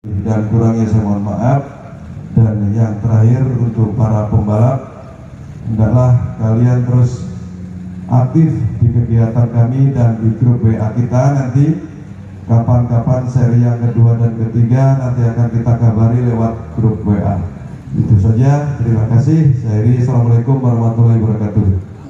Dan kurangnya saya mohon maaf. Dan yang terakhir untuk para pembalap, hendaklah kalian terus aktif di kegiatan kami dan di grup WA kita. Nanti kapan-kapan seri yang kedua dan ketiga nanti akan kita kabari lewat grup WA. Itu saja, terima kasih. Saya Iri, assalamualaikum warahmatullahi wabarakatuh.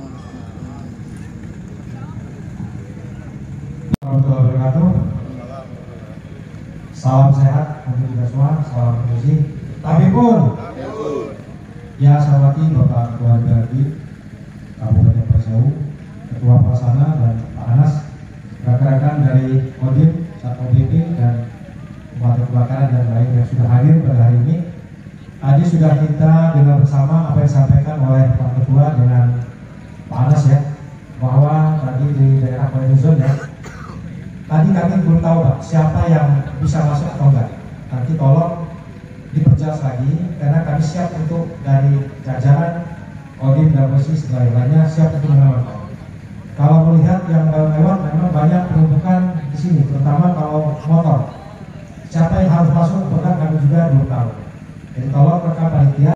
Salam sehat untuk kita semua, salam kondisi. Tapi pun, ya saya hormati Bapak Ketua DPRD Kabupaten Perseu, Ketua Pelaksana dan Pak Anas, rekan-rekan dari Kodim, Satpol PP dan Pemadam Kebakaran dan lain yang sudah hadir pada hari ini. Tadi sudah kita dengar bersama apa yang disampaikan oleh Pak Ketua dengan Pak Anas ya, bahwa tadi di daerah Kodim ya. Tadi kami belum tahu Pak, siapa yang bisa masuk atau enggak. Nanti tolong diperjelas lagi, karena kami siap untuk dari jajaran Kodim dan Polisi lainnya siap untuk mengamankan. Kalau melihat yang lewat memang banyak penumpukan di sini, terutama kalau motor. Siapa yang harus masuk atau enggak kami juga belum tahu. Jadi tolong rekan panitia.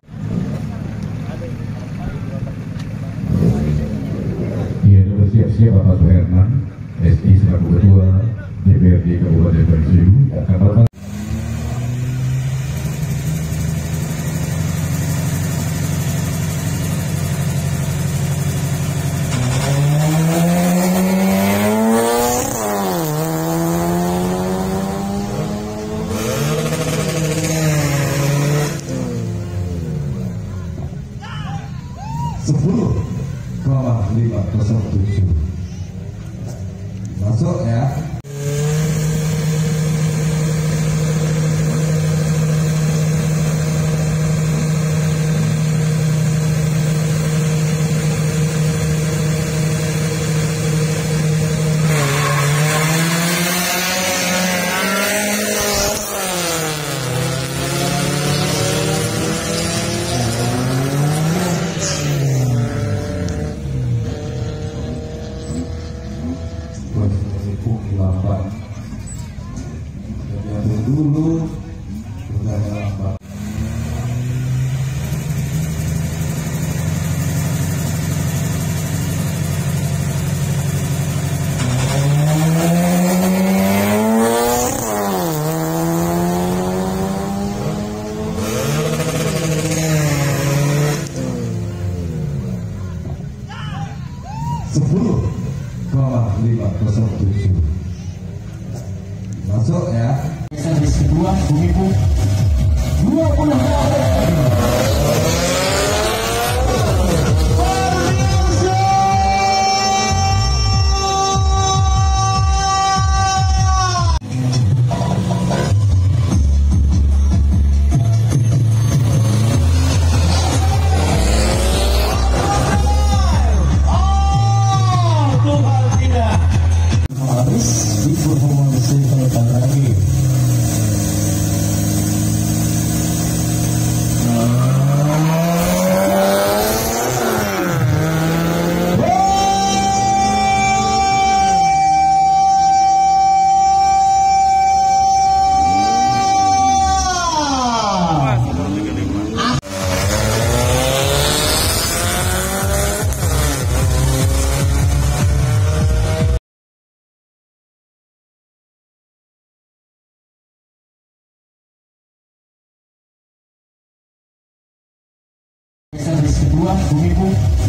Iya, bersiap-siap Bapak Suherman, SI selaku Ketua DPRD Kabupaten Perseu akan melakukan masuk ya. Lambat dulu lambat. Masuk ya. Servis kedua Bumi Pung 20 kedua Bumi Pung